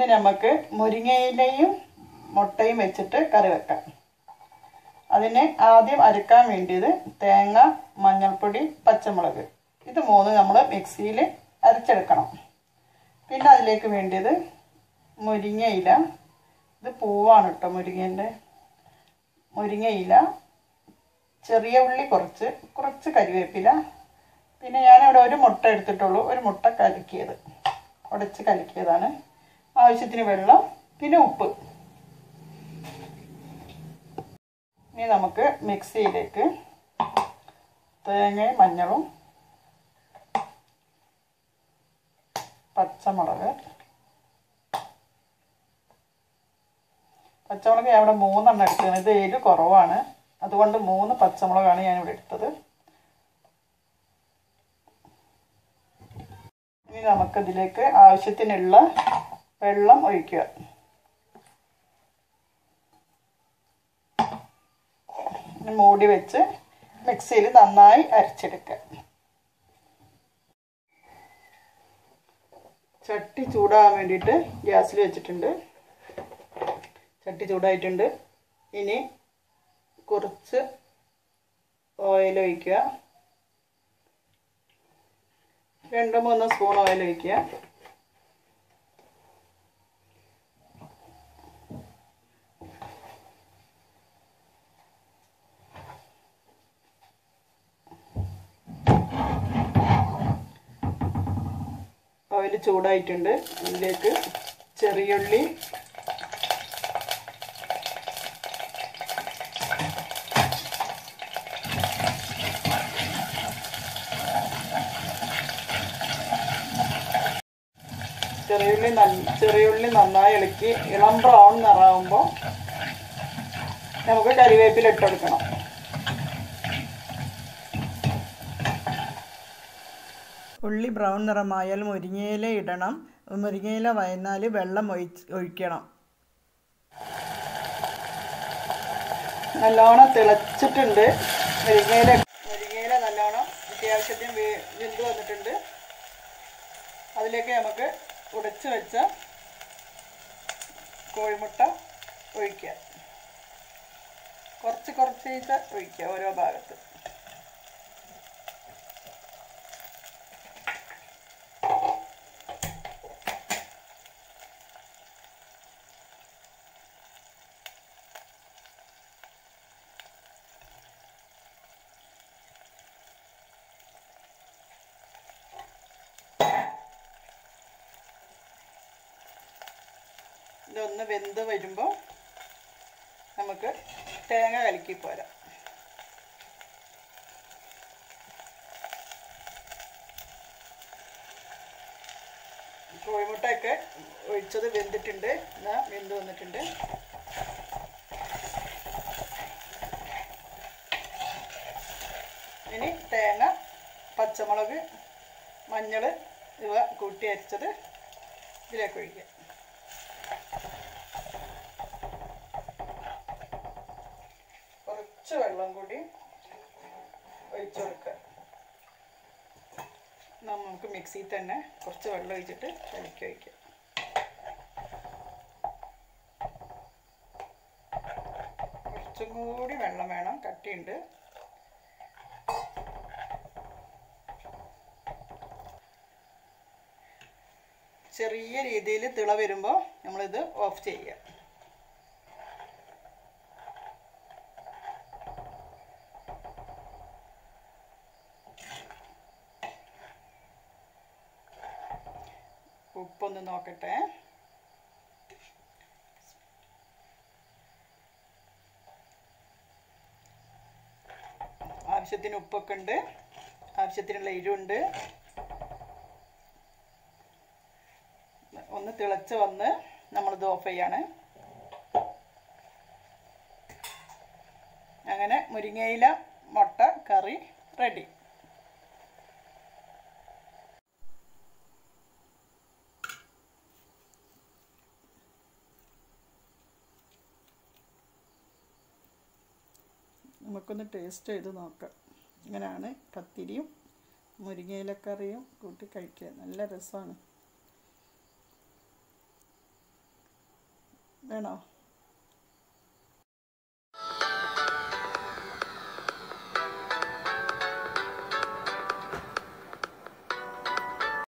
ഇന്ന് നമുക്ക് മുരിങ്ങയിലയും മുട്ടയും വെച്ചിട്ട് കറി വെക്കാം. അതിന് ആദ്യം അരക്കാൻ വേണ്ടിയത് തേങ്ങ, മഞ്ഞൾപ്പൊടി, പച്ചമുളക്, ഇത് മൂന്ന് നമ്മൾ മിക്സിയിൽ അരച്ചെടുക്കണം. പിന്നെ അതിലേക്ക് വേണ്ടിയത് മുരിങ്ങയില, ഇത് പൂവാണ് കേട്ടോ മുരിങ്ങേൻ്റെ. മുരിങ്ങയില, ചെറിയ ഉള്ളി, കുറച്ച് കരിവേപ്പില, പിന്നെ ഞാനിവിടെ ഒരു മുട്ട എടുത്തിട്ടുള്ളൂ. ഒരു മുട്ട കലക്കിയത്, ഉടച്ച് കലക്കിയതാണ്. ആവശ്യത്തിന് വെള്ളം, പിന്നെ ഉപ്പ്. ഇനി നമുക്ക് മിക്സിയിലേക്ക് തേങ്ങയും മഞ്ഞളും പച്ചമുളക് ഞാൻ ഇവിടെ 3 എണ്ണം എടുത്തത്. ഇത് എരിവ് കുറവാണ്, അതുകൊണ്ട് 3 പച്ചമുളകാണ് ഞാനിവിടെ എടുത്തത്. ഇനി നമുക്കിതിലേക്ക് ആവശ്യത്തിനുള്ള വെള്ളം ഒഴിക്കുക. മൂടി വെച്ച് മിക്സിയിൽ നന്നായി അരച്ചെടുക്കുക. ചട്ടി ചൂടാകാൻ വേണ്ടിയിട്ട് ഗ്യാസിൽ വെച്ചിട്ടുണ്ട്. ചട്ടി ചൂടായിട്ടുണ്ട്. ഇനി കുറച്ച് ഓയിൽ ഒഴിക്കുക. 2-3 സ്പൂൺ ഓയിൽ ഒഴിക്കുക. ഓയിൽ ചൂടായിട്ടുണ്ട്. അതിലേക്ക് ചെറിയുള്ളി, ചെറിയുള്ളി നന്നായി ഇളക്കി ഇളം ബ്രൗൺ നിറമാകുമ്പോൾ നമുക്ക് കരിവേപ്പില ഇട്ടെടുക്കണം. ഉള്ളി ബ്രൗൺ നിറമായാൽ മുരിങ്ങയില ഇടണം. മുരിങ്ങയില വയന്നാൽ വെള്ളം ഒഴിക്കണം. നല്ലോണം തിളച്ചിട്ടുണ്ട്. മുരിങ്ങയില നല്ലോണം അത്യാവശ്യത്തിന് വെന്ത് വന്നിട്ടുണ്ട്. അതിലേക്ക് നമുക്ക് ഉടച്ച് വെച്ച കോഴിമുട്ട ഒഴിക്കുക. കുറച്ച് ഒഴിക്കുക ഓരോ ഭാഗത്ത്. ഇതൊന്ന് വെന്ത് വരുമ്പോൾ നമുക്ക് തേങ്ങ കലക്കി പോരാം. കോഴിമുട്ടയൊക്കെ ഒഴിച്ചത് വെന്തിട്ടുണ്ട്. വെന്ത് വന്നിട്ടുണ്ട്. ഇനി തേങ്ങ, പച്ചമുളക്, മഞ്ഞൾ ഇവ കൂട്ടി അരച്ചത് ഇതിലേക്ക് ഒഴിക്കുക. കുറച്ച് വെള്ളം കൂടി ഒഴിച്ചു കൊടുക്കുക. നമുക്ക് മിക്സിയിൽ തന്നെ കുറച്ച് വെള്ളം ഒഴിച്ചിട്ട് കലക്കി വയ്ക്കുക. കുറച്ചും കൂടി വെള്ളം വേണം, കട്ടിയുണ്ട്. ചെറിയ രീതിയിൽ തിള വരുമ്പോൾ നമ്മളിത് ഓഫ് ചെയ്യുക. ഉപ്പൊന്ന് നോക്കട്ടെ. ആവശ്യത്തിന് ഉപ്പൊക്കെ ഉണ്ട്, ആവശ്യത്തിനുള്ള എരിവുണ്ട്. ഒന്ന് തിളച്ച് വന്ന് നമ്മളിത് ഓഫ് ചെയ്യാണ്. അങ്ങനെ മുരിങ്ങയില മുട്ട കറി റെഡി. നമുക്കൊന്ന് ടേസ്റ്റ് ചെയ്ത് നോക്കാം. ഇങ്ങനെയാണ് പത്തിരിയും മുരിങ്ങയിലക്കറിയും കൂട്ടി കഴിക്കുക. നല്ല രസമാണ്. വേണോ?